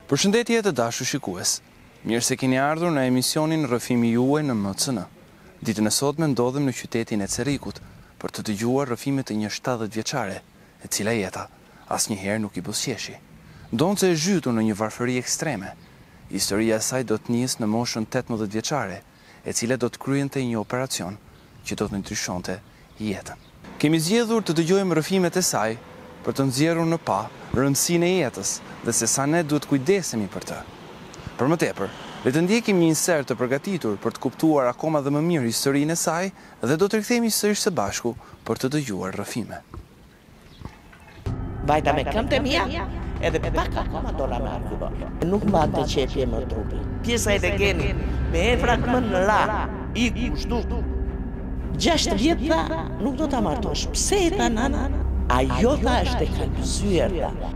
Përshëndetje të dashur shikues. Mirë se keni ardhur në emisionin Rrëfimi juaj në MCN. Ditën e sotme ndodhem në qytetin e Cerrikut për të dëgjuar rrëfimet e një 70 vjeçare, e cila jeta asnjëherë nuk i buzëqeshi. Ndonse e zhytur në një varfëri ekstreme, historia e saj do të nisë në moshën 18 vjeçare, e cila do të kryente një operacion që do të ndryshonte jetën. Kemi zgjedhur të dëgjojmë rrëfimet e saj për të nxjerrur në pa rëndësinë e jetës dhe se sa ne duhet kujdesemi për të. Për më tepër, le të ndjekim një insert të përgatitur për të kuptuar akoma dhe më mirë historinë e saj dhe do të rikthehemi sërish së bashku për të dëgjuar rrëfime. Vajta me këmbët e mia, edhe pak akoma do la marr këto. Nuk mbante qepje më trupi. Pjesa e legenit me efrat më në la, i kushtu. 6 vjet tha, nuk do ta martosh. Pse e tha nana? Ajo tha është e kalbësyer tha.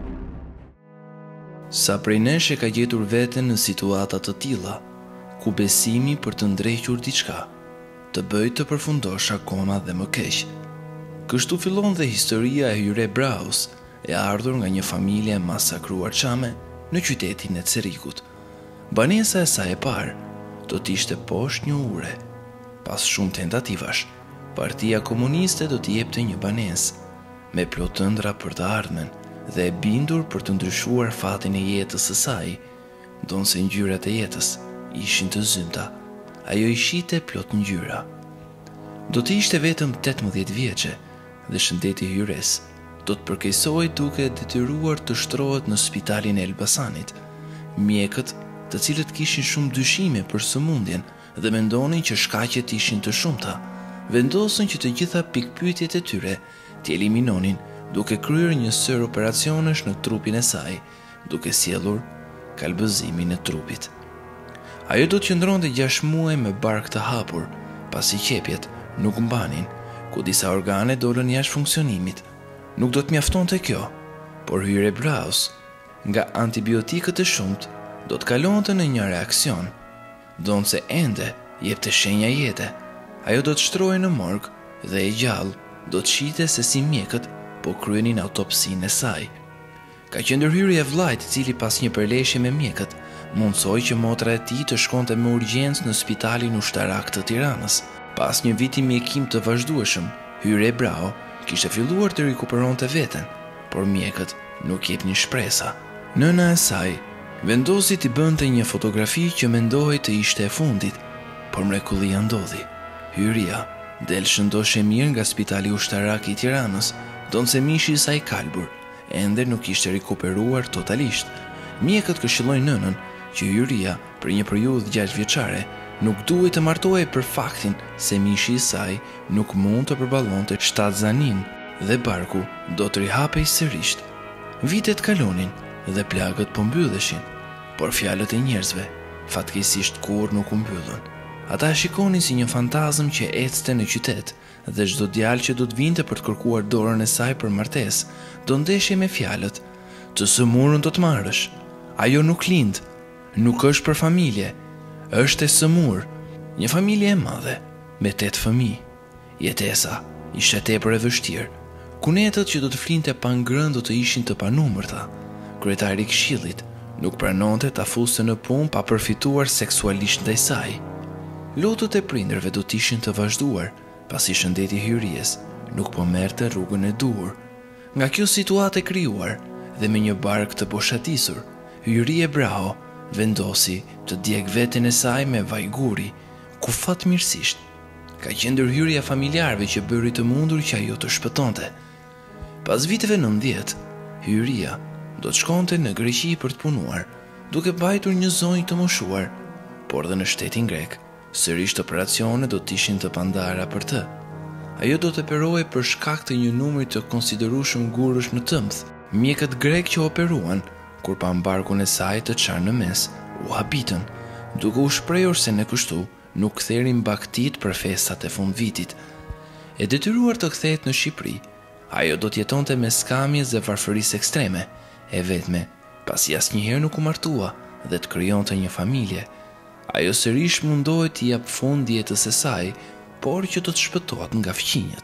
Sa prej nesh e ka gjetur veten në situata të tilla, ku besimi për të ndrequr diçka të bëjë të përfundosh akoma dhe më keq. Kështu fillon dhe historia e Hyre Braus, e ardhur nga një familje e masakruar çame në qytetin e Cerrikut. Banesa e saj e parë do të ishte poshtë një ure. Pas shumë tentativash, Partia Komuniste do t'i jepte një banesë me plot ëndra për të ardhmen dhe e bindur për të ndryshuar fatin e jetës së saj, ndonse ngjyrat e jetës ishin të zymta, ajo i shite plot ngjyra. Do të ishte vetëm 18 vjeçe dhe shëndeti i Hyres do të përkeqësoj duke detyruar të shtrohet në spitalin e Elbasanit. Mjekët, të cilët kishin shumë dyshime për sëmundjen dhe mendonin që shkaqet ishin të shumta, vendosën që të gjitha pikpyetjet e tyre t'i eliminonin duke kryer një sër operacionesh në trupin e saj, duke sjellur kalbëzimin e trupit. Ajo do të qëndronte 6 muaj me bark të hapur, pasi qepjet nuk mbanin, ku disa organe dolën jashtë funksionimit. Nuk do të mjaftonte kjo, por Hyre Braus, nga antibiotikët e shumt, do të kalonte në një reaksion, donse ende jepte shenja jete. Ajo do të shtrohej në morg dhe e gjallë do të shite se si mjekët po kryenin autopsinë e saj. Ka qenë hyrja e vllajt, i cili pas një përleshje me mjekët mundsoi që motra e tij të shkonte me urgjencë në spitalin ushtarak të Tiranës. Pas një viti mjekim të vazhdueshëm, Hyre Brau kishte filluar të rikuperonte veten, por mjekët nuk jepnin shpresa. Nëna e saj vendosi t'i bënte një fotografi që mendohej të ishte e fundit, por mrekullia ndodhi. Hyria del shëndoshe mirë nga spitali ushtarak i Tiranës, donse mishi i saj kalbur ende nuk ishte rikuperuar totalisht. Mjekët këshillojnë nënën që Hyria për një periudhë 6 vjeçare nuk duhet të martohej për faktin se mishi i saj nuk mund të përballonte shtatzanin dhe barku do të rihapej sërish. Vitet kalonin dhe plagët po mbylleshin, por fjalët e njerëzve fatkeqësisht kurrë nuk u mbyllën. Ata shikonin si një fantazëm që ecte në qytet dhe çdo djalë që do të vinte për të kërkuar dorën e saj për martesë, do ndeshje me fjalët: "Të sëmurën do të marrësh. Ajo nuk lind, nuk është për familje, është e sëmur." Një familje e madhe me 8 fëmijë. Jetesa ishte tepër e vështirë. Kunetët që do të flinte pa ngrënë do të ishin të panumërta. Kryetari i këshillit nuk pranonte ta fuste në punë pa përfituar seksualisht ndaj saj. Lotët e prindërve do të ishin të vazhduar, pasi shëndeti i Hyries nuk po merrte rrugën e duhur. Nga kjo situatë e krijuar dhe me një bark të boshatisur, Hyre Brau vendosi të djeg veten e saj me vajguri, ku fatmirësisht ka qenë ndërhyrja familjarëve që bëri të mundur që ajo të shpëtonte. Pas viteve 90, Hyria do të shkonte në Greqi për të punuar, duke mbajtur një zonjë të moshuar, por dhe në shtetin grek sërish operacione do të ishin të pandara për të. Ajo do të operohej për shkak të një numri të konsiderueshëm gurësh në tëmbth. Mjekët grek që operuan, kur pa barkun e saj të çarë në mes, u habitën, duke u shprehur se në kështu nuk ktherin baktit për festat e fundvitit. E detyruar të kthehet në Shqipëri, ajo do të jetonte me skamjes dhe varfërisë ekstreme, e vetme, pasi asnjëherë nuk u martua dhe të krijonte një familje. Ajo sërish mundohet t'i jap fund jetës së saj, por që do të shpëtohet nga fqinjet.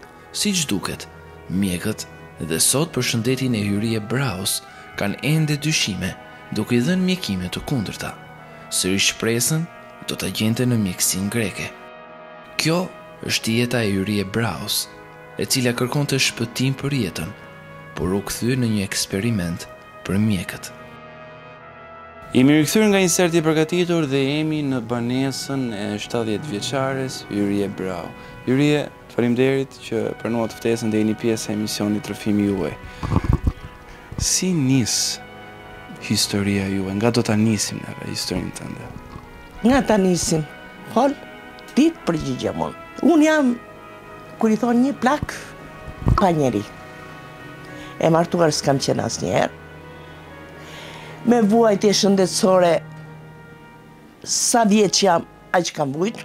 Siç duket, mjekët dhe sot për shëndetin e Hyre Braus kanë ende dyshime duke I dhënë mjekime të kundërta. Sërish shpresën do ta gjente në mjekësinë greke. Kjo është jeta e Hyrie Braus, e cila kërkonte shpëtim për jetën, por u kthye në një eksperiment për mjekët. Jemi rikthyer nga inserti I përgatitur dhe jemi në banesën e 70 vjeçares Hyrie Brau. Hyrie, faleminderit që pranuat ftesën dhe jeni pjesë e emisionit Rrëfimi juaj. Si nis historia juaj? Nga do ta nisim neve historinë tënde? Nga ta nisim, hol, ti përgjigja mon. Unë jam, kur I thonë një plak, pa njeri. E martuar s'kam qenë asnjëherë. Me vuajtje shëndetësore, sa vjeç jam, aq kam vujt.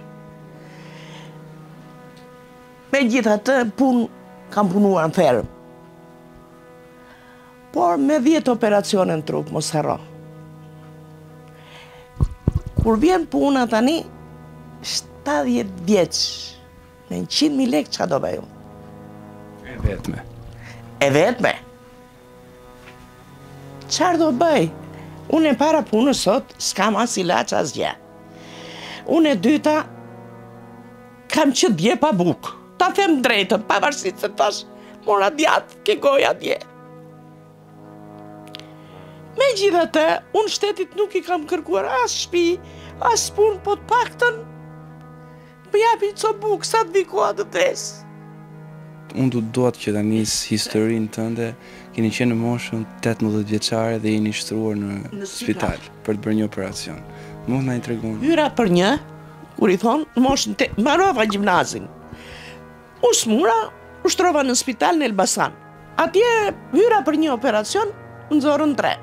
Megjithatë, kam punuar në ferm. Por me 10 operacione në trup, mos harro. Kur vjen puna tani, 70 vjeç, me 100.000 lekë çka do bëj unë? E vetme. E vetme. Çfarë do bëj? Unë e para punës sot, s'kam as ilaç as gjë. Unë e dyta, kam që dje pa bukë. Ta them drejtën, pavarësisht se tash mora djatë ke goja dje. Megjithatë, unë shtetit nuk I kam kërkuar as shtëpi, as punë, po të paktën më japin co bukë sa të vi koha të tresë. Unë duat që ta nis historinë tënde, keni qenë në moshën 18 vjeçare dhe jeni shtruar në spital për të bërë një operacion. Mund na I tregon? Hyra për një, kur I thonë, në moshën mbarova gjimnazin. U smura, u shtrova në spital në Elbasan. Atje hyra për një operacion në zorën 3.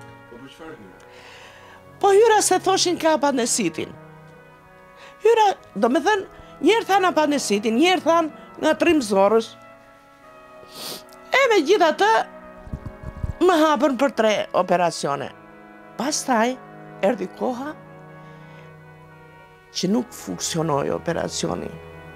Po hyra se thoshin ka apandesitin. Hyra, do me thënë, njerë thanë apandesitin, njerë thanë nga trim zorës. E megjithatë, më hapën për 3 operacione. Pastaj, erdhi koha që nuk funksionoi operacioni.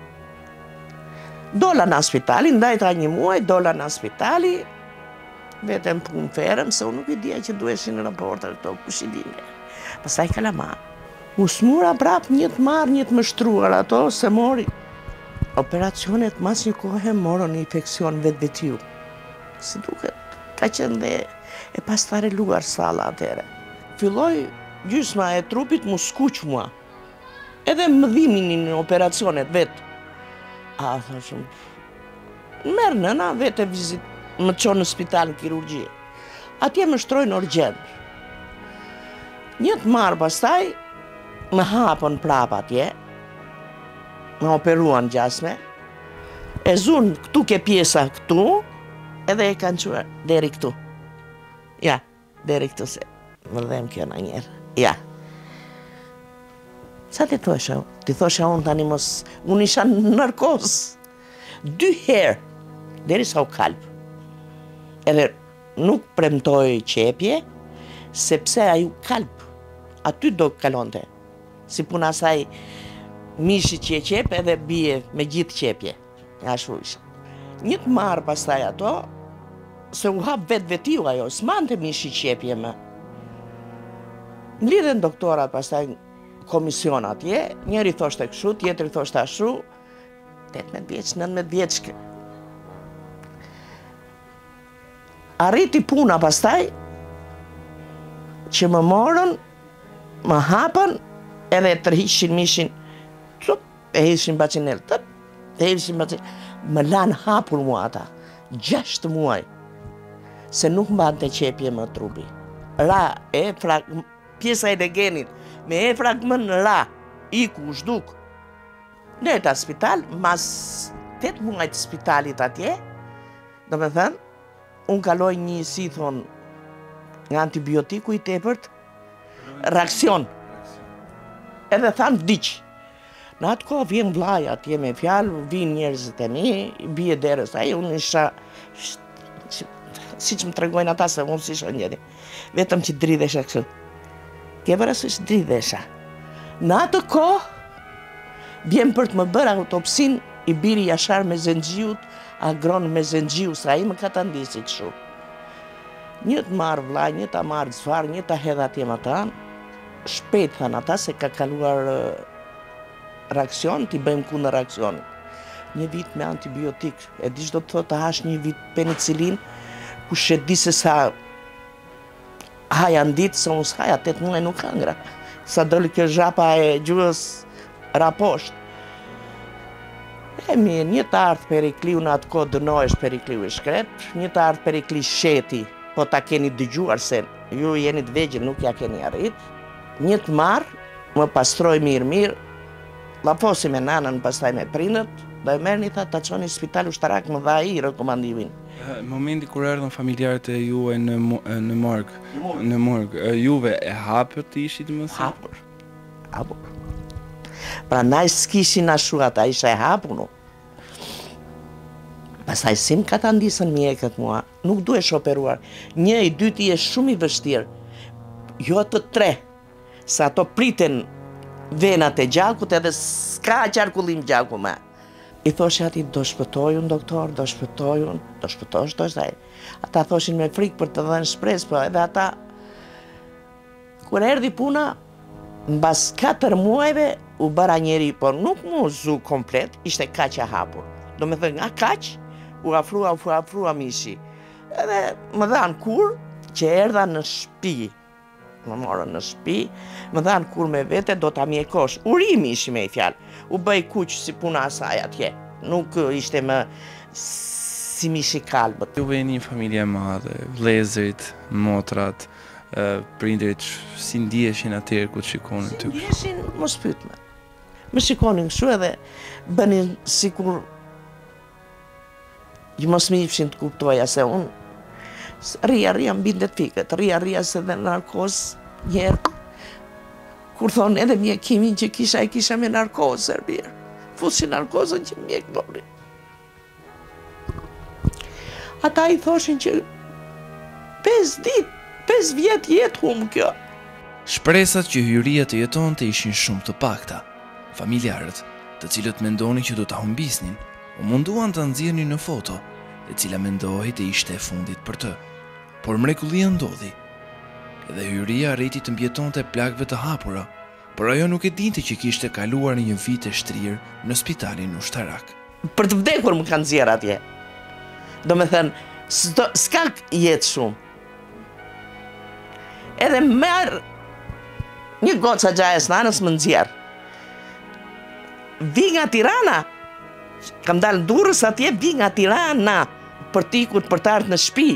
Dola në spitali, ndajta një muaj, dola në spitali, vetëm punë ferëm, se unë nuk I dija që duheshin raportet këto, kush I dinte. Pastaj kalama. U smura prap një të marrë, një të mështruar ato, se mori. Operacionet mas një kohë morën një infekcion vetvetiu. Si duket, ka qenë dhe e pastare luar salla atere. Filloi gjysma e trupit mu skuq mua. Edhe më dhimin në operacionet vetë. A, thashëm, merë nëna vetë e vizit, më qonë në spital në kirurgji. Atje më shtrojnë urgjent. Një të marë pastaj, më hapën prap atje, më operuan gjasme, e zunë këtu ke pjesa këtu, edhe e kanë quar deri këtu. Ja, deri këtu se më dhem kjo në njerë. Ja. Sa ti thosha? Ti thosha unë tani mos, unë isha në narkoz. 2 herë, deri sa u kalp. Edhe nuk premtoj qepje, sepse a ju kalp, aty do kalonte. Si puna saj mishi që e qep edhe bie me gjithë qepje. Ashtu isha. Një të marë pastaj ato, se u hap vetë vetiu ajo, s'mante mishi qepje më. Mlidhen doktorat pastaj komision atje, njeri thoshte kështu, tjetri thoshte ashtu, 18 vjeç, 19 vjeç. Arriti puna pastaj, që më morën, më hapën, edhe të rrishin mishin, trup, e hishin bacinel, tëp, e hishin bacinel. Më lanë hapur mua ata, 6 muaj, se nuk mbante qepje më trupi. Ra, pjesa e degenit, me e fragmën ra, iku, zhduk. Ne ta spital, mas 8 muaj të spitalit atje, do me thënë, unë kaloj një, si thonë, nga antibiotiku I tepërt, reakcion. Edhe thanë vdiq. Në atë kohë vjen vlaj atje me fjalë, vinë njerëzit e mi, bie derës ai, unë isha, si që më tregojnë ata se unë si isha njeri, vetëm që dridhesha kështu. Ke parasysh dridhesha. Në atë kohë, vjen për të më bërë autopsin I biri Jashar Mezengjiut, agron Mezengjiu, sa ai më ka ta ndisi kështu. Një të marrë vllai, një ta marrë çfarë, një ta hedh atje me ta. Shpejt thanë ata se ka kaluar reakcion, t'i bëjmë kundër reakcionit. Një vit me antibiotik, e di çdo të thotë të hash një vit penicilin, kush e di se sa haja në ditë, se unë s'haja 8 muaj nuk hangra. Sa doli kjo zhapa e gjuhës raposht. E mirë, një të ardhë Perikliu në atë kohë dënohesh Perikliu i shkrep, një të ardhë Perikli Sheti, po ta keni dëgjuar se ju jeni të vegjël, nuk ja keni arrit. Një të marrë, më pastroj mirë, la fosi me nanën, pastaj me prindët, do e merrni tha ta çoni në spital ushtarak, më dha ai rekomandimin. Në momenti kur erdhën familjarët e juaj në morg, juve e hapët ishit më thënë? Hapur. Pra naj s'kishin ashu ata, isha e hapur nuk. Pastaj sim ka ta ndisën mjekët mua, nuk duhesh operuar. Një i dyti është shumë i vështirë, jo të tre, sa ato priten venat e gjakut edhe s'ka qarkullim gjaku me. I thoshe ati, do shpëtojun, doktor, do shpëtosh, thaj. Ata thoshin me frikë për të dhënë shpresë, po edhe ata, kur erdhi puna, mbas 4 muajve u bëra njeri, por nuk mu zu komplet, ishte kaq e hapur. Do me thënë, nga kaq, u afrua mishi. Edhe më dhanë kur që erdha në shtëpi, më morën në shtëpi, më dhanë kur me vete do ta mjekosh. Urimi ishi me i fjalë. U bëj kuq si puna asaj atje. Nuk ishte më si mishi kalbët. Juve jeni një familje e madhe, vëllezërit, motrat, prindërit, si ndiheshin atëherë kur shikonin ty? Si ndiheshin, mos pyet më. Më shikonin kështu edhe bënin sikur ju mos më ifshin të kuptoja se unë rria mbindet fikët, rria se dhe narkoz njerë. Kur thonë edhe mjekimin që kisha me narkoz, Serbirë. Fusin narkozën që mjek dori. Ata i thoshin që 5 vjet jetë humë kjo. Shpresat që hyria të jetonte ishin shumë të pakta. Familjarët, të cilët mendonin që do ta humbisnin, u munduan të nxjerrnin në foto, e cila mendohej të ishte e fundit për të. Por mrekullia ndodhi. Edhe hyria arriti të mbjetonte plagëve të hapura, por ajo nuk e dinte që kishte kaluar një vit e shtrirë në spitalin ushtarak. Për të vdekur më kanë nxjerr atje. Do me thënë, s'ka jetë shumë. Edhe merë një goca gjajes nanës më nxjerr. Vi nga Tirana, kam dalë Durrës atje, vi nga Tirana, për tikut për të ardhur në shtëpi.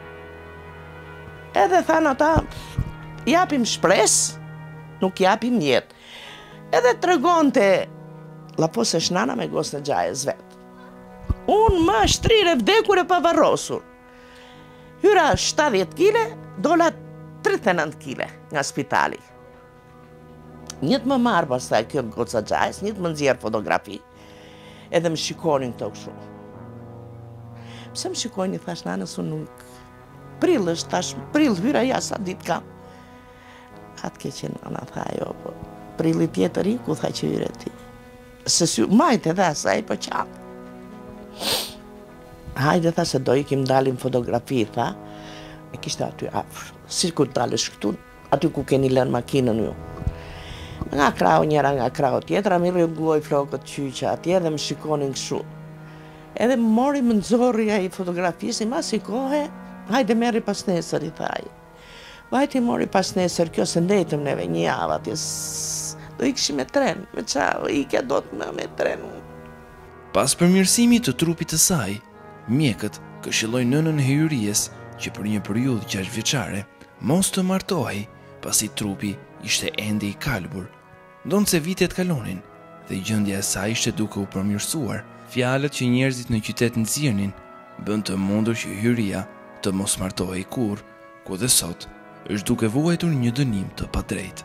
Edhe thanë ata, japim shpresë, nuk japim jetë. Edhe tregonte la posë nana me gosën e gjajes vetë. Unë më shtrirë e vdekur e pavarrosur. Hyra 70 kg, dola 39 kg nga spitali. Njët më marë pastaj kjo goca gjajes, njët më nxjerr fotografi, edhe më shikonin këto kështu. Pse më shikojnë, thash nanës, unë nuk prill është, tash prill hyra ja sa ditë kam. Atë ke që nana tha jo, po prilli tjetër i ku tha që hyre ti. Se sy majtë edhe asaj po qatë. Hajde tha se do ikim dalim fotografi, tha, e kishte aty afër. Si kur dalësh këtu, aty ku keni lënë makinën ju. Nga krau njëra, nga krau tjetra, mi rregulloj flokët qyqa atje dhe më shikonin kështu. Edhe më mori më nxorri ai fotografisi, ma si kohe, hajde merri pas nesër, i thaj. Vajti mori pas nesër, kjo se ndetëm neve një javë atje, do ikshi me tren, me qa, ikja do të me tren. Pas përmirësimit të trupit të saj, mjekët këshilloj nënën e hyries që për një periudhë 6 vjeçare mos të martohej, pasi trupi ishte ende i kalbur. Ndonë se vitet kalonin dhe gjendja e saj ishte duke u përmirësuar, fjalët që njerëzit në qytet nxjerrnin bën të mundur që hyria të mos martohej kurrë, ku dhe sot është duke vuajtur një dënim të padrejtë.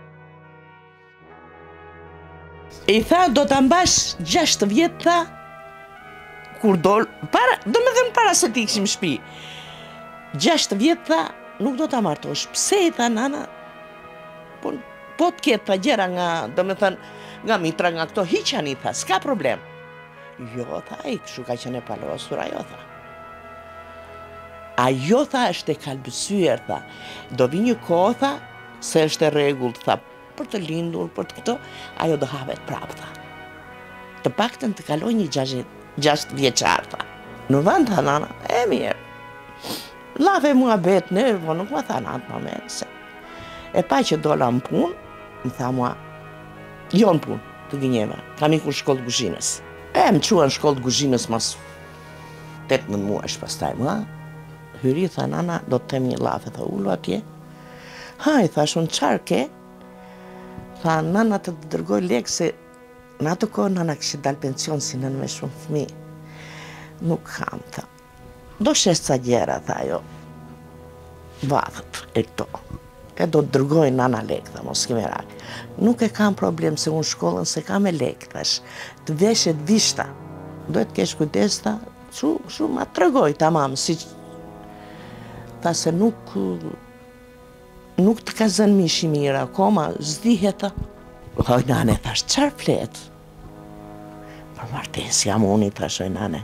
I tha, do të mbash 6 vjetë, tha, kur do me dhe para se ti këshim shpi. 6 vjetë, tha, nuk do të martosh. Pse, i tha, nana, po të ketë, tha, gjera nga, do me thënë, nga mitra, nga këto, hiqan, i tha, s'ka problem. Jo, tha, i këshu ka qene palosur, ajo, tha. Ajo tha është e kalbësyer, tha. Do vi një kohë, tha, se është e rregullt, tha, për të lindur, për të këto, ajo do hahet prapë, tha. Të paktën të kaloj një 6 vjeçar, tha. Në vend, tha nana, e mirë. Lave mua betë në, po nuk më tha në atë moment, se. E pa që dola në punë, më tha mua, jo në punë, të gënjeva, kam ikur shkollë kuzhinës. E më qua në shkollë kuzhinës mas 18 muesh pastaj mua. Hyri, tha nana, do të them një lafë, tha ullu atje. Haj, thash unë qarë ke? Tha nana të dërgoj lekë se në ato kohë nana kështë dalë pension si nënë me shumë fëmi. Nuk kam, tha. Do shes ca gjera, tha jo. Vathët e këto. E do të dërgoj nana lekë, tha, mos keme rakë. Nuk e kam problem se unë shkollën se kam e lekë, thash. Të veshet vishta. Do të kesh kujdes, tha, shumë ma të regoj, tamam, si tha se nuk të ka zënë mishi mirë, akoma zdihet, tha. Hoj, nane, thash, qarë fletë? Për martes jam unë, thash, oj, nane.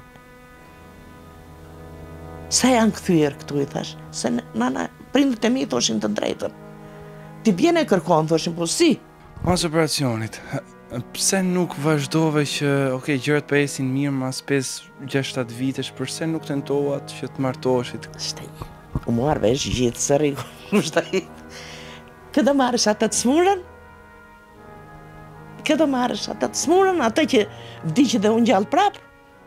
Sa janë këthyër këtu, i thash, se nana, prindët e mi thoshin të drejtën. Ti bjene kërkon, thoshin, po si? Pas operacionit, pse nuk vazhdove që, gjërat për esin mirë mas 5-6-7 vitesh, përse nuk tentohat që të martoshit? Shtaj, u marrë vesh gjithë së rriku, shtaj. Këdo marrësh atë të smurën? Këdo marrësh atë të smurën, atë që vdiqë dhe unë gjallë prapë?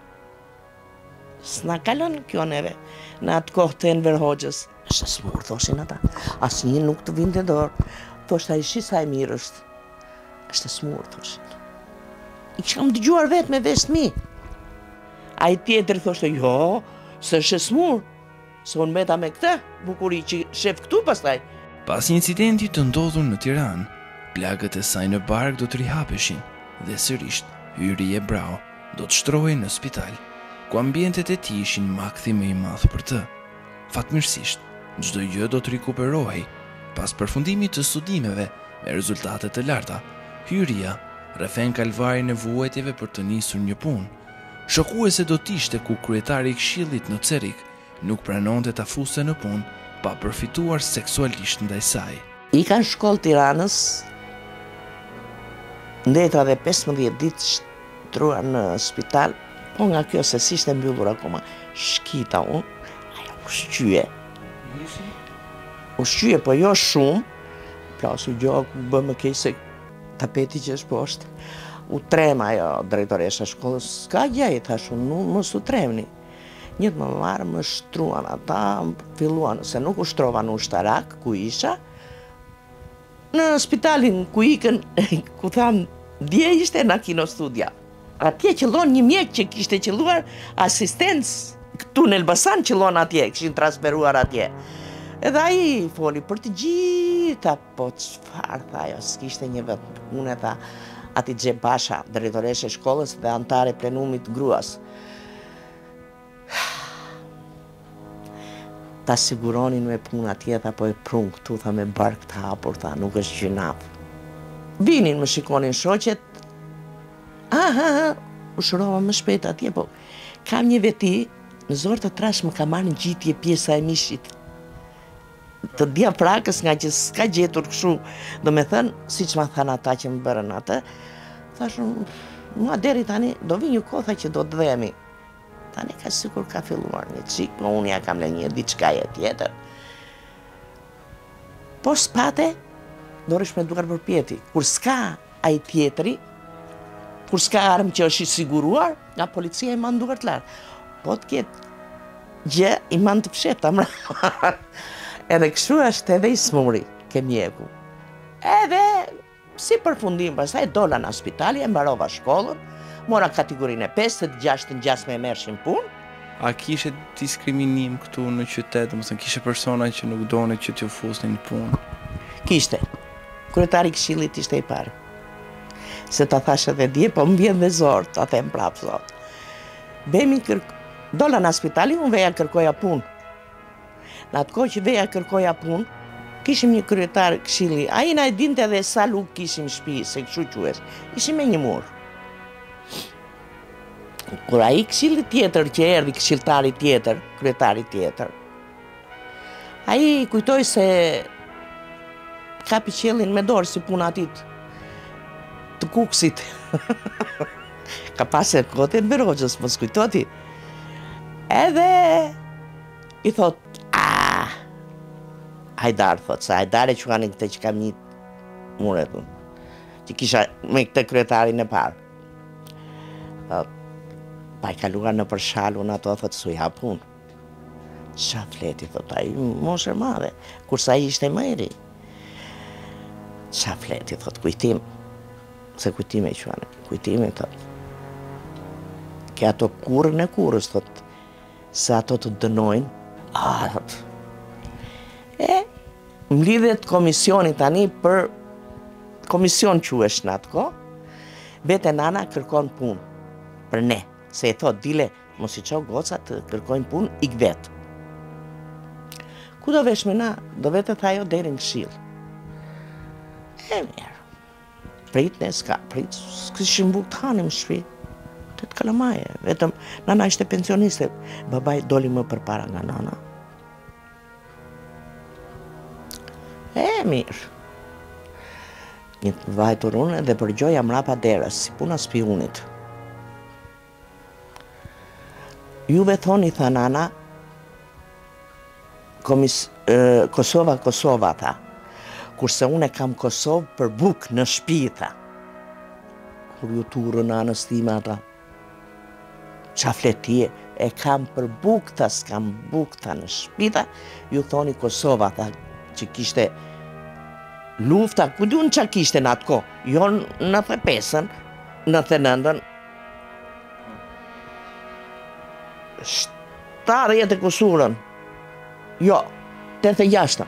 S'na kalon kjo neve, në atë kohë të Enver Hoxhës. Është smurë, thoshin ata, asë një nuk të vinde dorë. Thoshta i shisa e mirë është. Është smurë, thoshin. I kësham dëgjuar vetë me vestë mi. A i tjetër thoshte, jo, se është smurë. Se unë meta me këtë, bukuri që shef këtu pastaj. Pas incidenti të ndodhur në Tiranë, plagët e saj në bark do të rihapeshin dhe sërisht hyri e brau do të shtrohej në spital, ku ambientet e tij ishin makthi më i madh për të. Fatmirësisht, çdo gjë do të rikuperohej pas përfundimit të studimeve me rezultate të larta. Hyria rrethen kalvarin e vuajtjeve për të nisur një punë. Shokuese do të ishte ku kryetari i këshillit në Cerik nuk pranonte ta fuste në punë pa përfituar seksualisht ndaj saj. I kanë shkollë Tiranës, ndeta dhe 15 ditë shtruar në spital, po nga kjo se si ishte mbyllur akoma, shkita unë, ajo u shqyje. U shqyje, po jo shumë, plasu gjoku, bëmë kej se tapeti që është poshtë. U trema ajo drejtoresha shkollës, s'ka gjaj, thash unë, mos u tremni. Njëtë më marë, më shtruan ata, filluan, se nuk u shtrova në Ushtarak, ku isha. Në spitalin ku ikën, ku tham, dje ishte në Kino Studia. Atje qëllon një mjek që kishte qëlluar asistencë, këtu në Elbasan qëllon atje, këshin transferuar atje. Edhe aji foli për të gjitha, po çfarë, tha ajo, s'kishte një vetë unë, tha, ati Gje Basha, drejtoreshe shkollës dhe antare plenumit gruas. Ta siguronin me punë atje, tha, po e prunë këtu, tha, me bark të hapur, tha, nuk është gjynaf. Vinin, më shikonin shoqet, u shërova më shpejt atje, po kam një veti, në zorë të trash më ka marrë në gjitje pjesa e mishit. Të dia prakës nga që s'ka gjetur këshu, do me thënë, si që ma thënë ata që më bërën atë, thashun, mua deri tani, do vi një kotha që do të dhemi. Tani ka sikur ka filluar një qik, në unë ja kam le një diçkaje tjetër. Po s'pate, doresh me duar për pjeti. Kur s'ka ai tjetëri, kur s'ka armë që është i siguruar, nga policia i manë duar të lartë. Po të kjetë gjë, i manë të psheta mra. Edhe kështu është edhe i smuri, ke mjeku. Edhe, si përfundim, pastaj dola në spitali, e mbarova shkollën, mora kategorinë 5, të 6 me mershin punë. A kishe diskriminim këtu në qytet, domethënë kishe persona që nuk donin që t'ju fusnin në punë? Kishte. Kryetari i këshillit ishte i parë. Se ta thash edhe dje, po më vjen dhe zor, ta them prapë zot. Dola në spitali, unë veja kërkoja punë. Në atë kohë që veja kërkoja punë, kishim një kryetar këshilli, a i na e dinte edhe sa luk kishim shtëpi, se kështu quhet. Ishim me një mur. Kur ai këshilli tjetër që erdhi, këshilltari tjetër, kryetari tjetër, Ai kujtoj se kapi qellin me dorë si puna atit të kuksit. Ka pasë kote në Berogjës, mos kujtoti. Edhe i thot, Hajdar, thot, se Hajdar e quanin këtë që kam një mure, që kisha me këtë kryetarin e parë. Pa i kaluar në përshalu në ato, thot, su i hapun. Qa fleti, thot, a i moshe madhe, kursa i ishte mëri. Qa fleti, thot, kujtim, se kujtim e quanin, kujtimi, thot. Ke ato kurën e kurës, thot, se ato të dënojnë, thot. Mlidhet komisioni tani për komision quesh në atë ko, vete nana kërkon punë për ne, se e thot, dile, mos i qo goca të kërkojnë punë, ik vetë. Ku do vesh me na, do vete thajo deri në këshill. Mirë, prit ne s'ka, prit, s'kishim buk të hanim shpi, të kalamaje, vetëm, nana ishte pensioniste, babaj doli më përpara nga nana. Mirë. Një të vajtur unë dhe përgjoja mrapa derës, si puna spionit. Juve thoni, tha nana, Kosova, tha. Kurse unë e kam Kosovë për buk në shtëpi, tha. Kur ju turën anës time ata. Qa fletije, e kam për buk, tha, s'kam buk, tha, në shtëpi, tha. Ju thoni Kosova, tha, që kishte lufta, ku du në qa kishte në atë ko, jo në 95-ën, 99-ën, 70 e kusurën, jo, 86-ën,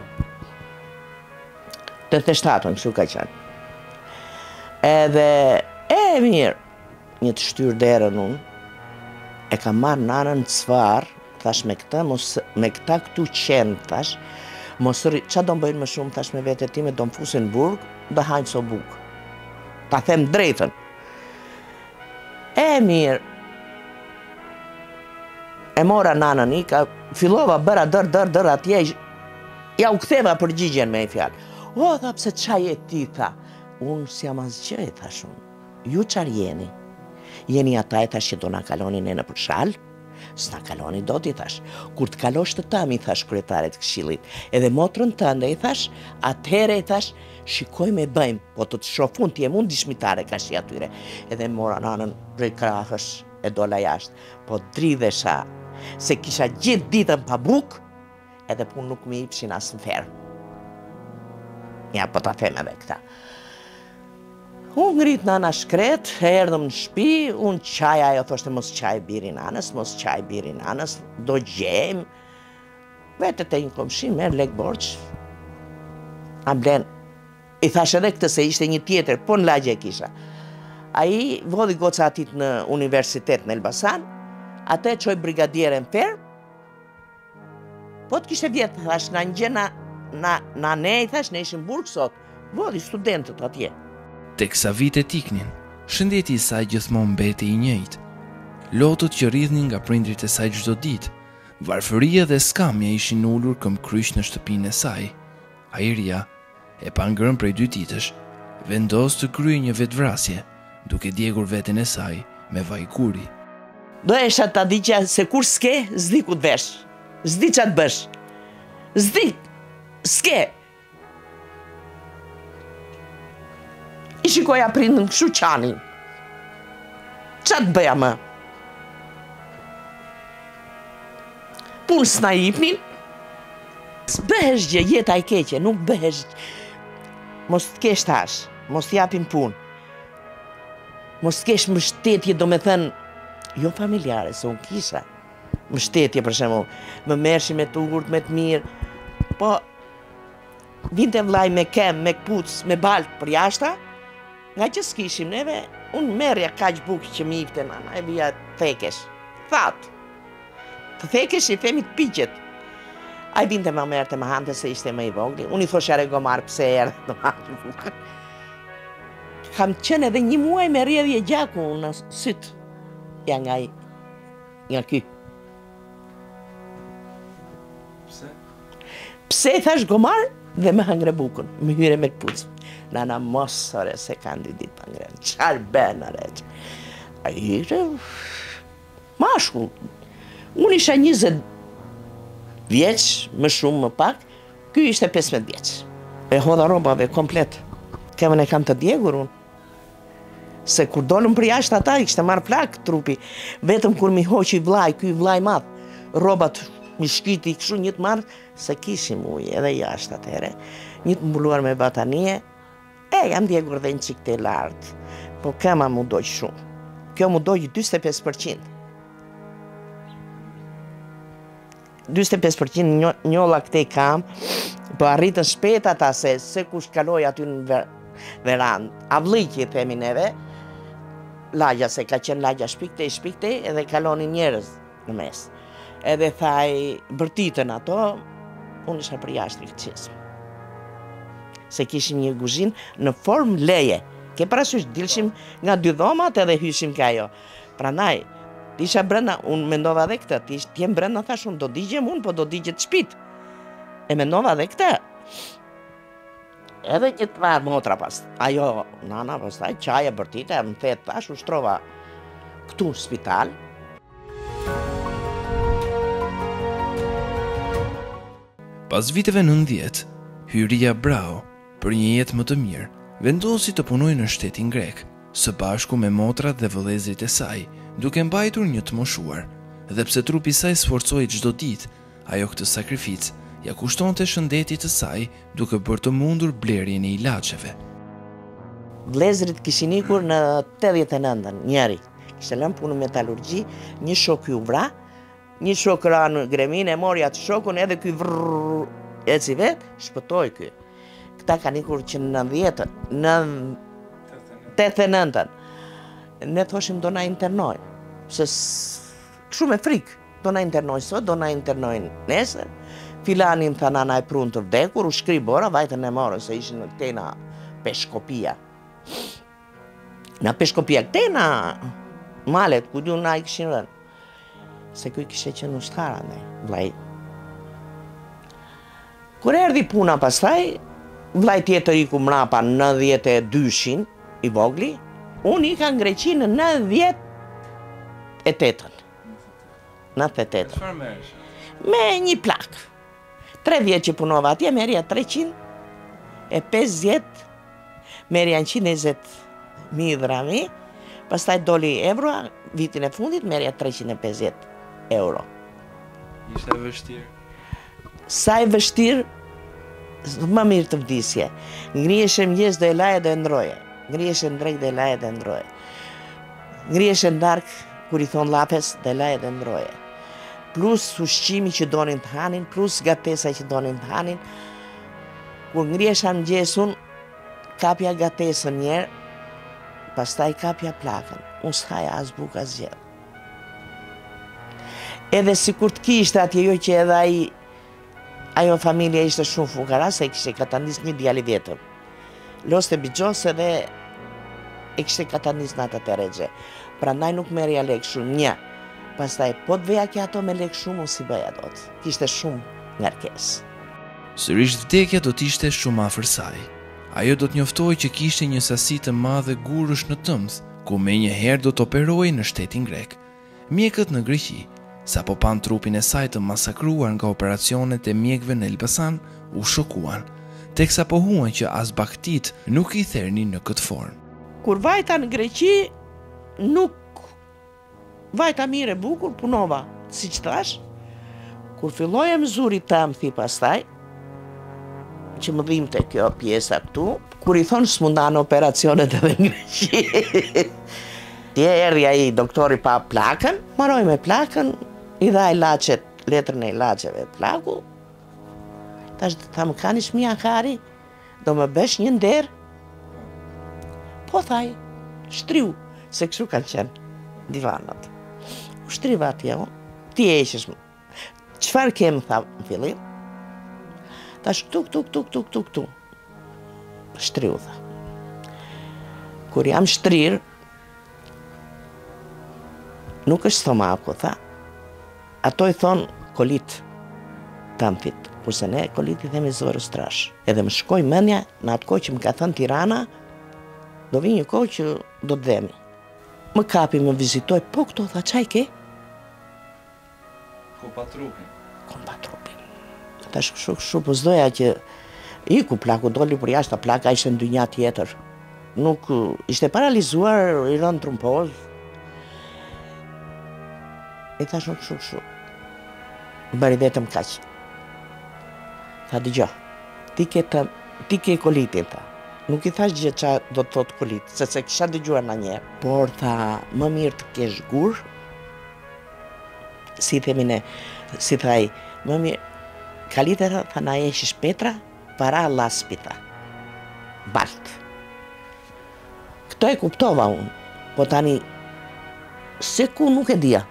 87-ën, kështu ka qenë. Edhe, mirë, një të shtyr derën unë, e kam marrë nanën cfarë, thash me këta këtu qenë, thash, mosëri, qa do më bëjnë më shumë, thash me vete time, do më fusin burg, dhe hajnë so buk. Ta them drejtën. Mirë, e mora nanën i, fillova bëra dër atje, ja u ktheva përgjigjen me i fjallë. Tha, pse qa je ti, tha. Unë s'jam asgjë, thash unë. Ju qarë jeni? Jeni ata e thash që do na kaloni ne në përshal? S'na kaloni do t'i thash. Kur të kalosh të tam, i thash kryetarit këshillit, edhe motrën tënde, i thash, atëhere, i thash, shikoj me bëjmë, po të të shofun t'je mund dishmitare ka shi atyre. Edhe mora nanën prej krahësh e dola jashtë, po dridhesha, se kisha gjithë ditën pa buk, edhe pun nuk mi ipshin asë në ferë. Ja, po ta them edhe këta. Unë ngrit nana shkret, erdhëm në shpi, unë qaj, ajo thoshte mos qaj biri nanës, do gjejmë. Vete te një komshi, merë lek borç. A blen, i thash edhe këtë se ishte një tjetër, po në lagje kisha. A i vodhi goca atit në universitet në Elbasan, atë e qoj brigadjere në ferë, po të kishte vjetë, thash, na në gjena, na ne, i thash, ne ishim burg sot, vodhi studentët atje. Teksa vitet iknin, shëndeti i saj gjithmonë mbeti i njëjtë. Lotët që rridhnin nga prindrit e saj çdo ditë, varfëria dhe skamja ishin ulur këmbkryq në shtëpinë e saj. Airia, e pa ngrënë prej 2 ditësh, vendos të kryejë një vetvrasje, duke djegur veten e saj me vaj kuri. Do esha ta diqja se kur s'ke, s'di ku t'vesh, s'di qa t'bësh, s'di, s'ke. I shikoja prindën kështu qanin. Qa të bëja më? Punë s'na jipnin? S'bëhesh gjë, jeta i keqe, nuk bëhesh. Mos t'kesh tash, mos t'japin punë. Mos t'kesh mbështetje, do me thënë, jo familjare, se unë kisha. Mbështetje, për shembull, më mershi me t'ugurt, me t'mirë, po vinte vllai me kem, me kpuc, me baltë për jashta, nga që s'kishim neve, unë merja kaq bukë që mi ifte nana, e vija thekesh. Thatë. Të thekesh i themi të piqet. A i vinte më merte më hante se ishte më i vogli. Unë i thosha Regomar pse erë të marrë bukë. Kam qenë edhe 1 muaj me rjedhje gjaku në sytë. Ja nga ky. Pse? Pse thash gomar dhe me hangre bukën, me hyre me këpucë. Nana mos ore se kanë ditë të ngrenë, qarë benë reqë. A i ishte mashkull. Unë isha 20 vjeç, më shumë më pak, ky ishte 15 vjeç. E hodha robave komplet. Kemën e kam të djegur unë. Se kur dolëm për jashtë ata, i kishte marrë plak trupi. Vetëm kur mi hoqi vllai, ky vllai madh, robat mi shkiti kështu një të marrë, se kishim ujë edhe jashtë atëhere. Një të mbuluar me batanie, jam djegur dhe një qik të lartë, po kema mu dojë shumë. Kjo mu dojë 25%. 25% njolla këtej kam, po arritën shpet ata se kush kaloj aty në verandë. Avllikje themi neve, lagja se ka qenë lagja shpiktej, edhe kaloni njerëz në mes. Edhe thaj, bërtitën ato, unë isha për jashtë rikëqesmë. Se kishim një kuzhinë në formë leje. Ke parasysh, dilshim nga 2 dhomat edhe hyshim ka ajo. Prandaj, isha brenda, unë mendova dhe këtë, t'jem brenda thash unë, do digjem unë, po do digjet shpit. E mendova dhe këtë. Edhe një të marë motra pas. Ajo, nana, pastaj, qaja bërtite, më thetë tash, ushtrova këtu në spital. Pas viteve 90, Hyria Brau, për një jetë më të mirë, vendosi të punojë në shtetin grek, së bashku me motrat dhe vëllezërit e saj, duke mbajtur një të moshuar, dhe pse trupi i saj sforcoi çdo ditë, ajo këtë sakrificë ja kushtonte shëndetit të saj, duke bërë të mundur blerjen e ilaçeve. Vëllezërit kishin ikur në 89-ën, njëri kishte lënë punë metalurgji, një shok ju vra, një shok ra në gremin, e mori atë shokun edhe ky vrrrr, eci vetë, shpëtoi ky. Këta kanë ikur që në 89-ën. Ne thoshim do na internojnë, se kështu me frikë, do na internojnë sot, do na internojnë nesër. Filanin tha nana e prunë të vdekur, u shkri bora, vajtën e morën, se ishin në këtej na peshkopia. Na peshkopia, këtej na malet, ku du na i këshin rënë. Se kuj kishe qenë ushtara, ne, vlaj. Kur erdi puna pastaj, vlaj tjetër iku mrapa në 92-shin, i vogli, unë ika në Greqi në 98-ën. 98-ën. Me një plak. 3 vjetë që punova atje, merja 350, merja 120.000 drami, pastaj doli euro, vitin e fundit, merja 350 euro. Ishte vështirë? Sa e vështirë, më mirë të vdisje. Ngrieshe mëngjes dhe e laje dhe ndroje. Ngrieshe në drek dhe e laje dhe ndroje. Ngrieshe në dark, kur i thonë lapes, dhe e laje dhe ndroje. Plus ushqimi që donin të hanin, plus gatesa që donin të hanin. Kur ngriesha mëngjesun, kapja gatesën njerë, pastaj kapja plakën. Unë s'haja as buk as gjë. Edhe si kur të kishte atje jo që edhe ajo familja ishte shumë fukara, se kishte katanis një djali vjetër. Loste bigjos edhe e kishte katanis në atë të regje. Prandaj nuk merja lek shumë një. Pastaj po të veja kja ato me lek shumë, unë si bëja do të. Kishte shumë ngarkes. Sërish vdekja do t'ishte shumë afër saj. Ajo do t'njoftoj që kishte një sasi të madhe gurësh në tëmth, ku me një herë do t'operoj në shtetin grek. Mjekët në Greqi, sa po pan trupin e saj të masakruar nga operacionet e mjekëve në Elbasan, u shokuan, teksa po huan që as baktit nuk i therni në këtë formë. Kur vajta në Greqi, nuk vajta mire bukur, punova, si që thash. Kur fillojem zuri të më thi pastaj, që më dhimte kjo pjesa këtu, kur i thonë s'mundan operacionet edhe në Greqi. Tje erdi ai doktori pa plakën, maroj me plakën, i dha ilaçet, letrën e ilaçeve plaku. Tash tha më kanish mia kari, do më bësh një nder? Po thaj, shtriu, se kështu kanë qenë divanat. U shtriva atje, ti e ishesh më. Qfar kemë, tha në fillim? Tash këtu. Shtriu, tha. Kur jam shtrir, nuk është stomaku, tha. Ato i thonë kolit, tamfit, kurse ne koliti themi zorës trash. Edhe më shkoj mendja në atë kohë që më ka thënë Tirana, do vi një kohë që do të dhemi. Më kapi, më vizitoj, po këto tha qaj ke? Ko pa trupin. Kom pa trupin. Tash kështu po s'doja që iku plaku, doli për jashtë, plaka ishte në dynja tjetër. Nuk ishte paralizuar, i rënë trumpoz. I thash nuk kështu. Bëri vetëm kaq. Tha dëgjoj, ti ke kolitin, tha. Nuk i thash gjë qa do të thotë kolit, se kisha dëgjuar në njerë. Por tha, më mirë të kesh gur, si themi ne, si thaj, më mirë, kalite tha na eshish Petra, para laspi, tha. Balt. Këto e kuptova unë, po tani, se ku nuk e dia.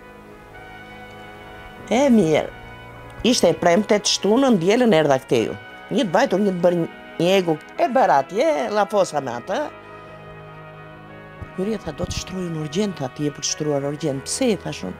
E mirë, ishte e premte të shtunën, djelën erdha këteju. Një të bajtur, një të bërë një egu, e bërë atje, la posa me atë. Jurija tha, do të shtrujnë urgjent, ti e për të shtruar urgjent. Pse, i thashun?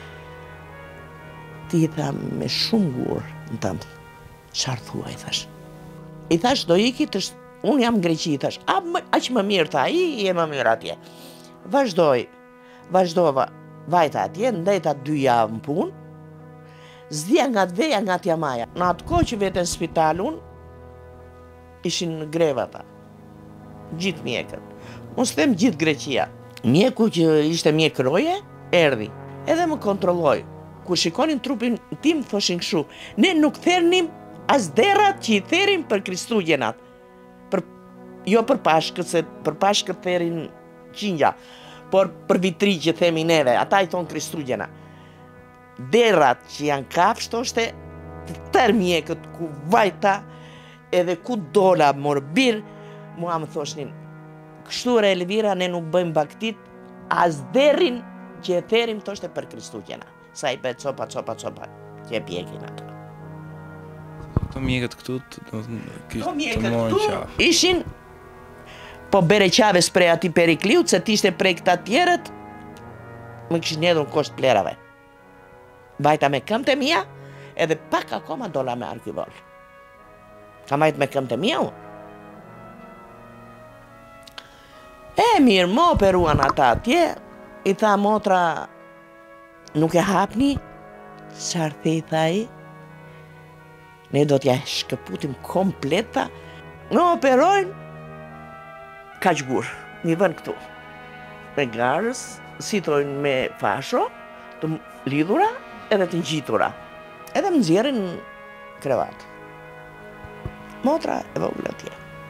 Ti i tha, me shumë gurë, në tëmë. Qarë thua, i thash. I thash, do iki, unë jam Greqi, i thash. Aq më mirë, tha, i e më mirë atje. Vazhdova, vajta atje, ndajta 2 javë në punë, zdja nga të veja nga t'ja maja. Në atë kohë që vete në spitalun, ishin në greva ta. Gjithë mjekët. Mos them gjithë Greqia. Mjeku që ishte mjek roje, erdi. Edhe më kontrolloj. Kur shikonin trupin tim, thoshin kështu, ne nuk thernim as derat që i therim për Kristugjenat. Jo për Pashkët, se për Pashkët therin qingja, por për vitri që themi neve, ata i thonë Kristugjena. Derat që janë kafshë, është të tërë mjekët ku vajta, edhe ku dola morbir, mua më thoshnin, kështu re Elvira, ne nuk bëjmë baktit, as derin që e therim, thoshte për Kristugjena. Sa i bëjt copa, që e pjekin ato. Këto mjekët këtu të morën qafë. Ishin, po bere qaves prej ati Perikliut, se t'ishte prej këta tjerët, më kishin edhur kosht plerave. Vajta me këmte mia, edhe pak akoma dola me arkivol. Ka majt me këmte mia unë. E mirë, më operuan ata atje, i tha motra, nuk e hapni, qarë the i tha i, ne do t'ja shkëputim kompleta, në operojnë, ka qgur, një vën këtu, me garës, sitrojnë me fasho, të lidhura, edhe të ngjitura, edhe më nxjerrin krevat. Motra e vogël atje.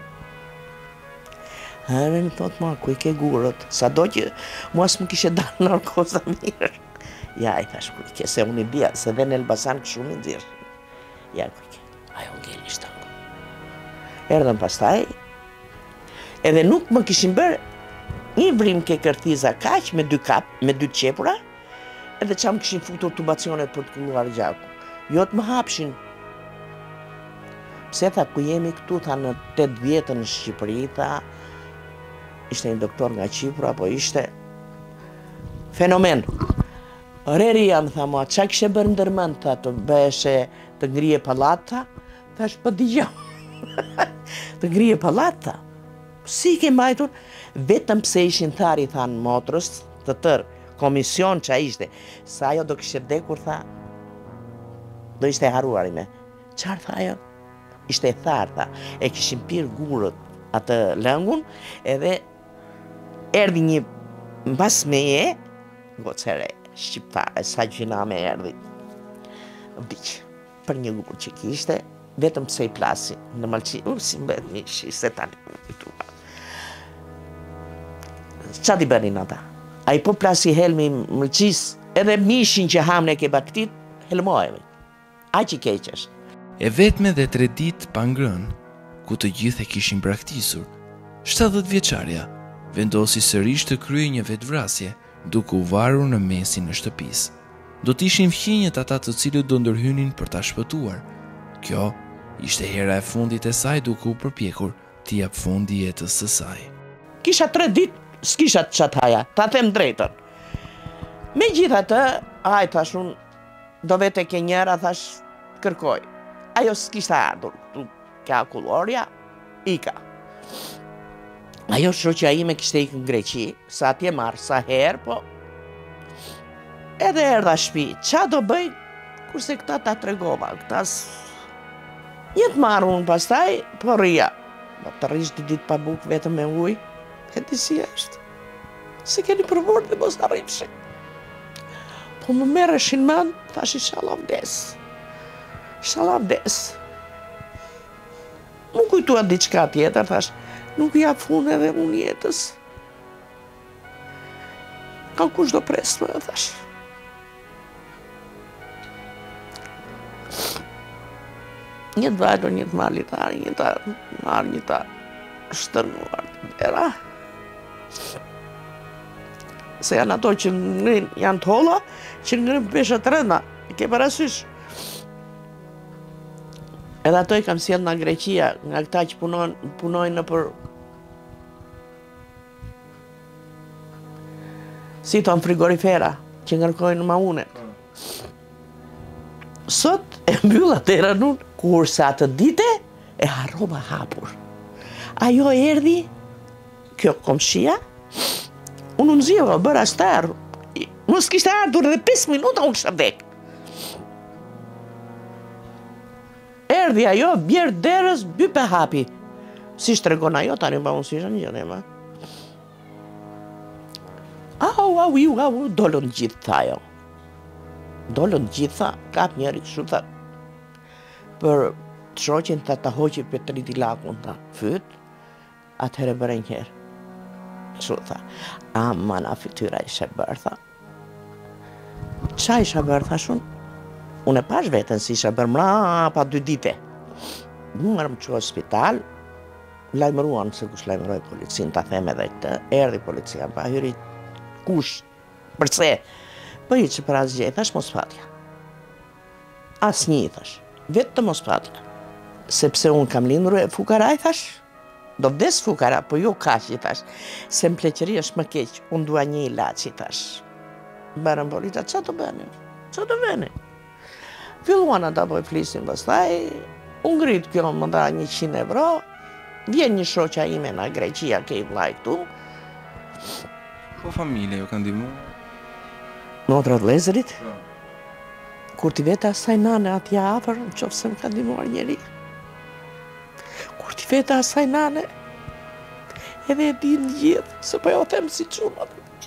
Edhe më thot ma, ku i ke gurët, sa do që mua s'më kishe dalë narkoza mirë. Ja, i thash, ku i ke, se unë i bia, se dhe në Elbasan këshu më nxjerr. Ja, ku i ke, ajo ngeli shtangu. Erdhën pastaj, edhe nuk më kishin bërë një vrim ke kërthiza kaq, me 2 kap, me 2 qepura, edhe që më kishin futur tubacionet për të kulluar gjaku. Jo të më hapshin. Pse tha, ku jemi këtu, tha në 80 në Shqipëri, tha, ishte një doktor nga Qipra, po ishte fenomen. Reria më tha mua, qa kishe bërë ndërmend, tha, të beshe, të ngrije palat, tha, thash, po digjo, të ngrije palat, tha. Si ke mbajtur, vetëm pse ishin thari, thanë motrës, të tërë, komision që a ishte, sa ajo do kështë dekur, tha, do ishte haruar i me. Qarë tha ajo? Ishte e tharë, tha, e kishin pirë gurët atë lëngun, edhe erdi një mbas me je, gocere, shqiptare, sa gjina me erdi. Vdiq, për një gurë që kishte, vetëm pse i plasi, në malqi, si mbet një shiste tani. Qa di bërin ata? A i po plasi helmi mëlqis, edhe mishin që hamne ke baktit, helmojemi. A që keqesh. E vetme dhe 3 ditë pa ngrënë, ku të gjithë e kishin braktisur, 70 vjeçarja vendosi sërish të kryej një vetvrasje, duke u varur në mesin e shtëpisë. Do t'ishin fqinjet ata të cilët do ndërhynin për ta shpëtuar. Kjo ishte hera e fundit e saj, duke u përpjekur t'i jap fundi jetës së saj. Kisha 3 ditë, s'kisha të qathaja, ta them drejtën. Me gjithatë, thash unë, do vete ke njëra, thash, kërkoj. ajo s'kishte ardhur, kja kullorja, ika. Ajo shoqja ime kishte ikë në Greqi, sa atje marrë sa herë, po edhe erdha shtëpi, qa do bëj, kurse këta ta tregova, këta një të marrë unë pastaj, po rria. Të rrish ditë pa bukë vetëm me ujë, e di si është. Se keni përvur dhe mos arrimshin. Po më merreshin mend, thash inshallah vdes. Inshallah vdes. Më kujtua diçka tjetër, thash, nuk ja fun edhe unë jetës. Ka kush do pres më, thash. Një të vajdo, një të malitar, një të marrë, një të shtërnuar të dera. Se janë ato që janë të holla, që ngrin peshët rënda, i ke parasysh. Edhe ato i kam sjellë nga Greqia, nga këta që punojnë në për... Si tonë frigorifera, që ngërkojnë maunet. Sot e mbyll atëra unë, kurse atë dite e harrova hapur. Ajo erdhi, kjo komshia, unë nxjeva, bëra shtar. Mos kishte ardhur edhe 5 minuta unë kisha vdek. Erdhi ajo, bjerë derës, bype hapi. Si shtregon ajo, tani ba unë si isha një gjëne, ma. Au, dollën gjithë, tha ajo. Dollën gjitha, kap njeri kështu, tha. Për të shoqen të hoqi për 30 lakun, tha. Fyt, atëherë bërë njëherë. Kështu, tha. Aman, a fytyra ishe bërë, tha. Qa isha bërë, tha shumë? Unë e pash vetën si isha bërë mrapa 2 dite. Më qo spital, lajmëruan se kush lajmëroj policin, ta them edhe këtë, erdi policia, pa hyri kush, përse, për i që për asgjë, thash mos fatja. As një, thash, vetë të mos fatja. Sepse unë kam lindur e fukaraj, thash, do vdes fukara, po jo kaq, thash, se më pleqëri është më keq, unë dua një ilaç, thash. Bërën policia, qa të bëni? Qa të bëni? Filluan ata po e flisin pastaj, unë ngrit kjo më dha 100 euro, vjen një shoqa ime nga Greqia, ke i vllai këtu. Po familje ju kanë ndihmu? Motra vëllezërit, kur t'i vete asaj nane atje afër, në qoftë se më ka ndihmuar njeri. Kur t'i vete asaj nane, edhe e din gjithë, se po jo them si çuna.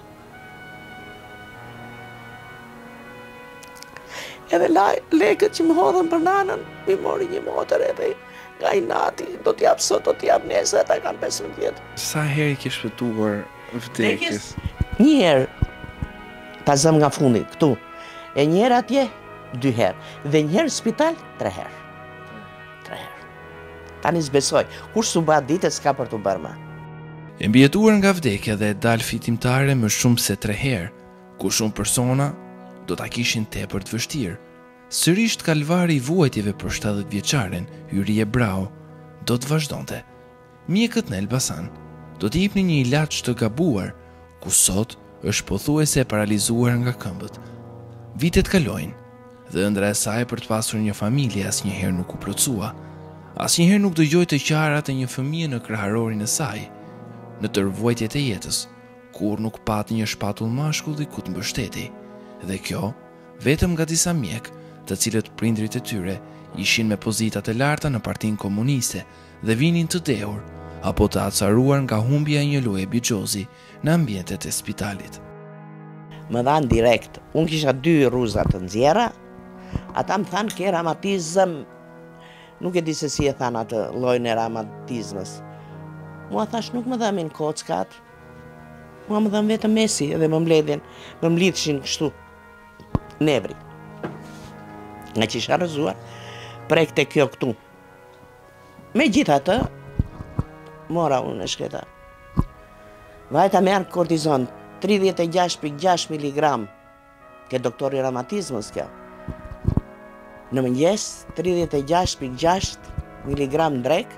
Edhe lekët që më hodhën për nanën, mi mori një motër edhe nga i nati, do t'jap sot, do t'jap nesër, ata kanë 15 vjetë. Sa herë i ke shpëtuar vdekjes? Një herë, ta zëm nga fundi, këtu. E një herë atje, 2 herë. Dhe një herë në spital, 3 herë. 3 herë. Tani s'besoj, kur s'u ba ditë, s'ka për t'u bërë ma. E mbijetuar nga vdekja dhe e dal fitimtare më shumë se 3 herë, ku shumë persona do ta kishin tepër të vështirë. Sërish kalvari i vuajtjeve për 70 vjeçaren, Hyrie Brau, do të vazhdonte. Mjekët në Elbasan do t'i jepnin një ilaç të gabuar, ku sot është pothuajse e paralizuar nga këmbët. Vitet kalojnë, dhe ëndra e saj për të pasur një familje asnjëherë nuk u plotësua. Asnjëherë nuk dëgjoi të qarat e një fëmie në krahërorin e saj. Në tërvojtjet e jetës, kur nuk pati një shpatull mashkulli ku të mbështeti. Dhe kjo, vetëm nga disa mjek, të cilët prindrit e tyre ishin me pozitat e larta në Partinë Komuniste dhe vinin të dehur, apo të acaruar nga humbja e një loje bigjozi në ambientet e spitalit. Më dhanë direkt, unë kisha 2 rruzat të nxjerra, ata më thanë ke ramatizëm, nuk e di se si e thanë atë llojin e ramatizmës. Mua thash nuk më dhamin kockat, mua më dhanë vetëm mesi edhe më mblidhshin kështu, nevri. Nga që isha rëzuar, prekte kjo këtu. Me gjitha të, mora unë e shketa. Vajta merë kortizon, 36,6 mg, ke doktori ramatizmës kjo. Në mëngjes, 36,6 mg drek,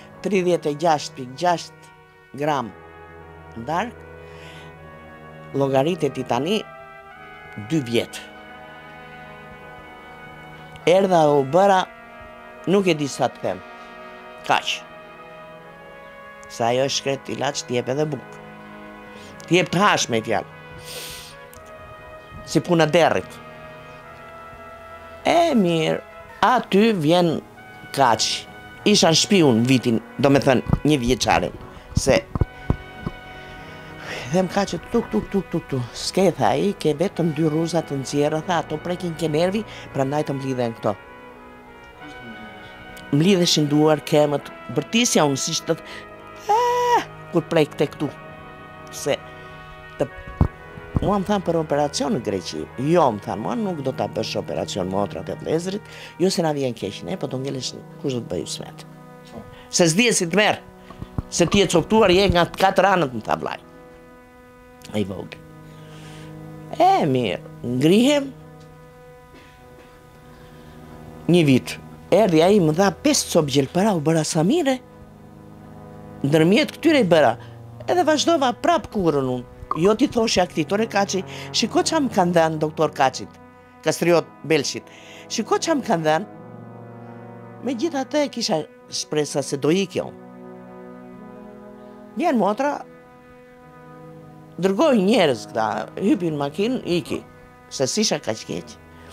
36,6 gram dark, llogaritet i tani 2 vjetë. Erdha u bëra Nuk e di sa të them. Kaq. Sa ajo është shkret ilaç t'jep edhe buk. T'jep të hash me fjalë. Si puna derrit. E mirë, aty vjen kaq. Isha në shtëpi unë vitin, do me thënë 1 vjeçarin. Se them kaqet tuk, s'ke tha i, ke vetëm 2 rruzat të nxjerra, tha, ato prekin ke nervi, prandaj të mblidhen këto. Mblidheshin duar, kemët, bërtisja unë si që kur prek të këtu. Se mua më thanë për operacion në Greqi. Jo, më thanë, mua nuk do ta bësh operacion motrat e vlezrit, jo se na vjen keq, ne, po do ngelesh kush do të bëj smet. Se s'dije si të merr, se ti e coptuar je nga 4 anët më tha vllai. Ai vogël. E mirë, ngrihem. 1 vit. Erdhi ai më dha 5 copë gjelpara, u bëra sa mire. Ndërmjet këtyre i bëra. Edhe vazhdova prap kurën unë. Jo ti thosha këtij, tore Kaçi, shiko ç'a më kanë dhënë doktor Kaçit, Kastriot Belshit. Shiko ç'a më kanë dhënë. Megjithatë kisha shpresa se do ikja unë. Vjen motra, dërgoj njerëz këta, hypin makinë, iki, se s'isha kaq keq.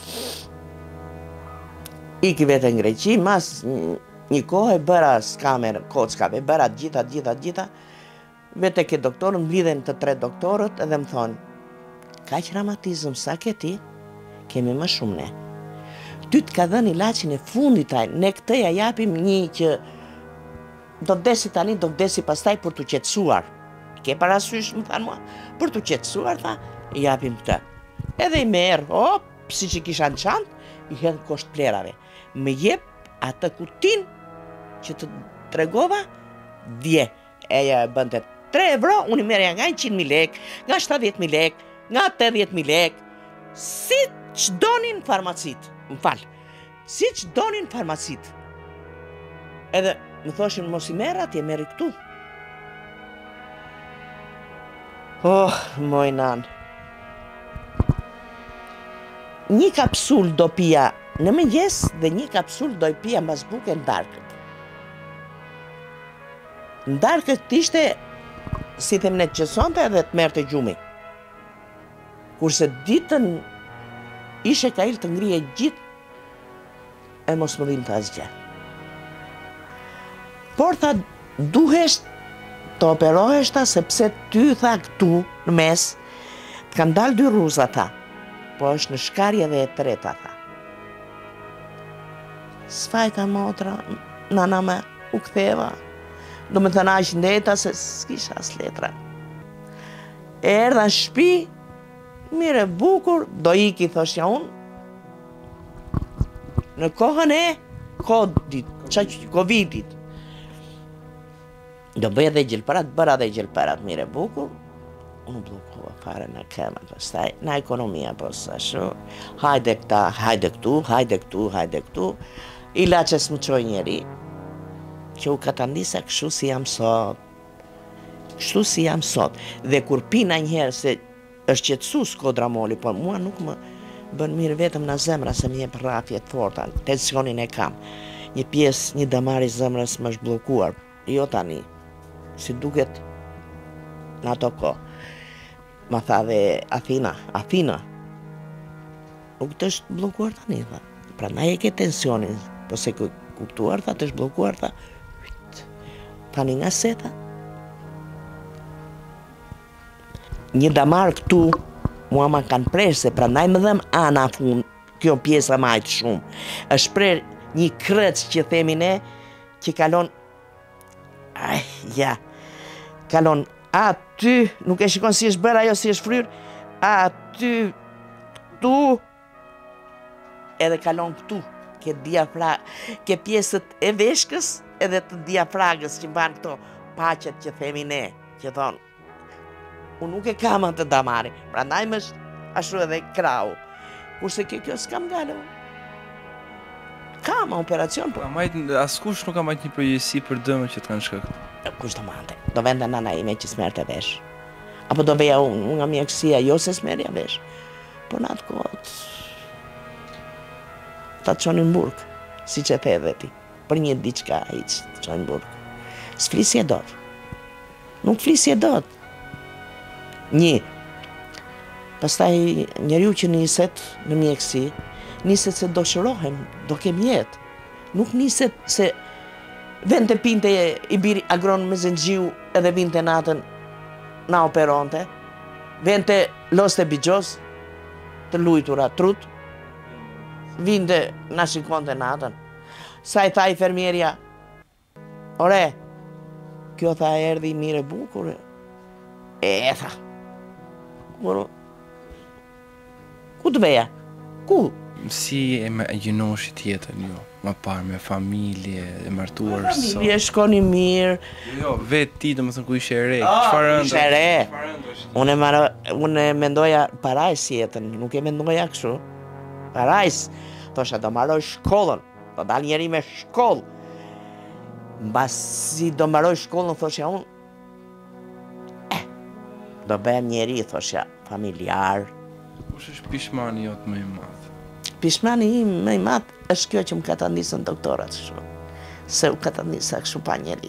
Iki vete në Greqi, mas një kohë e bëra skamer kockave, bëra gjitha. Vete ke doktorën, mblidhen të 3 doktorët edhe më thonë, kaq reumatizëm sa ke ti, kemi më shumë ne. Ty të ka dhënë ilaçin e fundit taj, ne këtë ja japim një që do të desi tani, do të desi pastaj për të qetësuar. Ke parasysh, më thanë mua, për të qetësuar, tha, i japim këtë. Edhe i merë, si që kisha në çantë, i hedhë kosht plerave. Me jep atë kutin që të tregova, dje. Eja e bënte 3 euro, unë i merja nga 100.000 lek, nga 70.000 lek, nga 80.000 lek, si që donin farmacit, më falë, si që donin farmacit. Edhe më thoshin mos i merë, atje merri këtu. Moj nanë. Një kapsul do pija në mëngjes dhe një kapsul do i pija mbas buke në darkët. Në darkët ishte, si them ne, qësonte edhe të merrte gjumi. Kurse ditën ishe ka il të ngrije gjithë e mos më dhim të asgjë. Por tha, duhesh të operohesh ta, sepse ty tha këtu në mes, të kanë dalë 2 rruza tha, po është në shkarje dhe e treta tha. S'fajta motra, nana me u ktheva. Do me thëna aq ndeta se s'kisha as letra. Erdha në shtëpi, mire bukur, do iki, thoshja unë, në kohën e Covidit. Do bëj edhe gjelparat, bëra dhe gjelparat, mire bukur, unë blokova fare në kemë, pastaj, në ekonomia, po sa shu, hajde këta, hajde këtu, ilaçes më qoj njeri, që u katandisa kështu si jam sot. Dhe kur pina njëherë se është qetësu Skodramoli, por mua nuk më bën mirë vetëm në zemra se më jep rrafje të forta, tensionin e kam. Një pjesë, një damar i zemrës më është bllokuar. Jo tani, si duket në ato kohë. Ma tha dhe Athina, nuk të është bllokuar tani, tha. Pra na e ke tensionin, po se kuptuar, tha, të është bllokuar, tha. Tani nga seta. Një damar këtu, mua ma kanë prerë, se prandaj më dhem ana fund, kjo pjesa majtë shumë. Është prerë një krëc që themi ne, që kalon, kalon aty, nuk e shikon si është bërë ajo, si është fryrë, aty, këtu, edhe kalon këtu, ke pjesët e veshkës, edhe të diafragës që mban këto paqet që themi ne, që thonë, unë nuk e kam atë damari, prandaj më ashtu edhe krau. Kurse kjo s'kam gale. Kam operacion, po. Askush nuk ka majt një përgjegjësi për dëmët që të kanë shkaktuar. Kush do mante? Do vende nana ime që s'merrte vesh. Apo do veja unë nga mjekësia, jo se s'merrja vesh. Po në atë kohë ta çonin burg, siç e the edhe ti. për një diçka hiç, çojnë burg. S'flisje dot. Nuk flisje dot. Një. Pastaj njeriu që niset në mjekësi, niset se do shërohem, do kem jetë. Nuk niset se vente pinte i biri agron me zenxhiu edhe vinte natën na operonte. Vente loste bigjos, të lujtura trut, vinte na shikonte natën. Sa i tha infermierja, ore, kjo tha erdhi mire bukur. Tha, ku të beja? Ku? Si e imagjinoshi tjetër jo? Më parë me familje, e martuar sot. Familje, shkoni mirë. Jo, vetë ti domethënë ku ishe e re. Çfarë ëndër? Ishe re. Unë mendoja parajs jetën, nuk e mendoja kështu. Parajs. Thosha do mbaroj shkollën, do dal njeri me shkollë. Mbasi do mbaroj shkollën, thosha unë, do bëhem njeri, thosha, familjar. Kush është pishmani jot më i madh? Pishmani im më i madh është kjo që më ka të ndisën doktorat kështu. Se u ka të ndisa kështu pa njeri.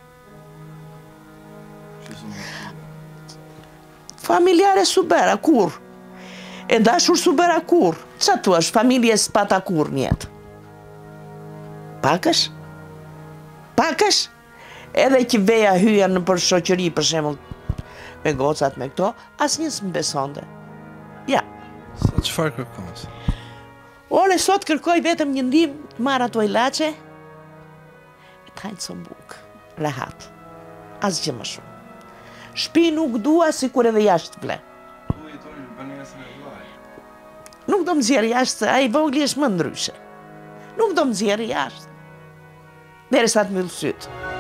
Familjare su bëra kur. E dashur su bëra kur. Qa tu është familje s'pata kur njetë? Pakësh? Pakësh? Edhe që veja hyja në për shoqëri, për shembull, me gocat, me këto, asnjë s'më besonte. Ja. Sa çfarë kërkon? Ore, sot kërkoj vetëm një ndihmë të marr ato ilaçe, e të hajnë së bukë, rehat, asgjë më shumë. Shtëpi nuk dua si kur edhe jashtë ble. Tu jetoni në banesën e vllajt. Nuk do më zjerë jashtë, ai vogli është më ndryshe. Nuk do më zjerë jashtë. Derisa të mbyll sytë.